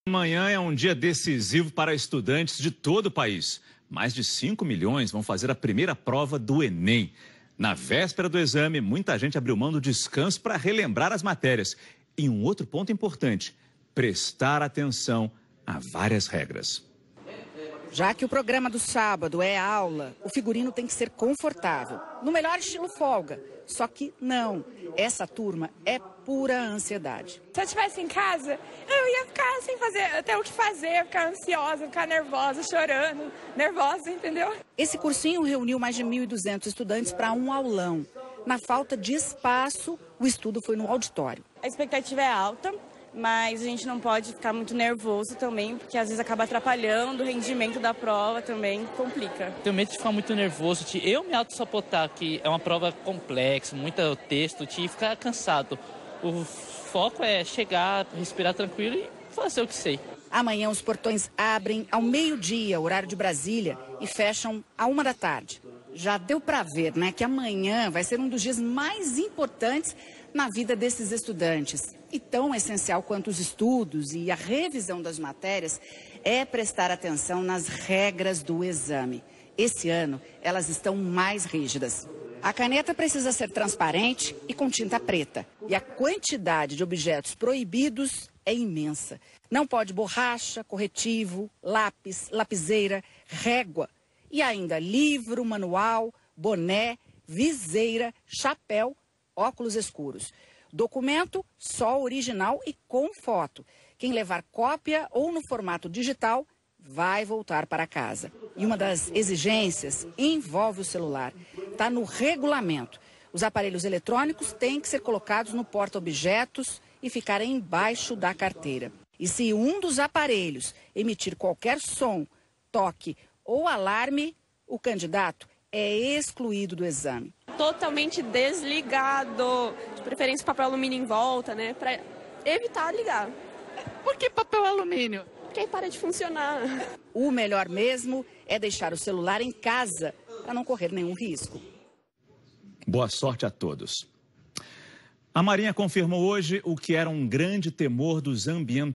Amanhã é um dia decisivo para estudantes de todo o país. Mais de 5 milhões vão fazer a primeira prova do Enem. Na véspera do exame, muita gente abriu mão do descanso para relembrar as matérias. E um outro ponto importante, prestar atenção a várias regras. Já que o programa do sábado é aula, o figurino tem que ser confortável, no melhor estilo folga. Só que não, essa turma é pura ansiedade. Se eu estivesse em casa, eu ia ficar sem fazer, até o que fazer, ficar ansiosa, ficar nervosa, chorando, nervosa, entendeu? Esse cursinho reuniu mais de 1.200 estudantes para um aulão. Na falta de espaço, o estudo foi no auditório. A expectativa é alta, mas a gente não pode ficar muito nervoso também, porque às vezes acaba atrapalhando o rendimento da prova, também complica. Tenho medo de ficar muito nervoso, eu me auto-sabotar, que é uma prova complexa, muito texto, de ficar cansado. O foco é chegar, respirar tranquilo e fazer o que sei. Amanhã os portões abrem ao meio-dia, horário de Brasília, e fecham à 13h. Já deu para ver, né, que amanhã vai ser um dos dias mais importantes na vida desses estudantes. E tão essencial quanto os estudos e a revisão das matérias é prestar atenção nas regras do exame. Esse ano, elas estão mais rígidas. A caneta precisa ser transparente e com tinta preta. E a quantidade de objetos proibidos é imensa. Não pode borracha, corretivo, lápis, lapiseira, régua. E ainda livro, manual, boné, viseira, chapéu, óculos escuros. Documento só original e com foto. Quem levar cópia ou no formato digital vai voltar para casa. E uma das exigências envolve o celular. Está no regulamento. Os aparelhos eletrônicos têm que ser colocados no porta-objetos e ficarem embaixo da carteira. E se um dos aparelhos emitir qualquer som, toque ou alarme, o candidato é excluído do exame. Totalmente desligado, de preferência papel alumínio em volta, né, para evitar ligar. Por que papel alumínio? Porque aí para de funcionar. O melhor mesmo é deixar o celular em casa para não correr nenhum risco. Boa sorte a todos. A Marinha confirmou hoje o que era um grande temor dos ambientalistas.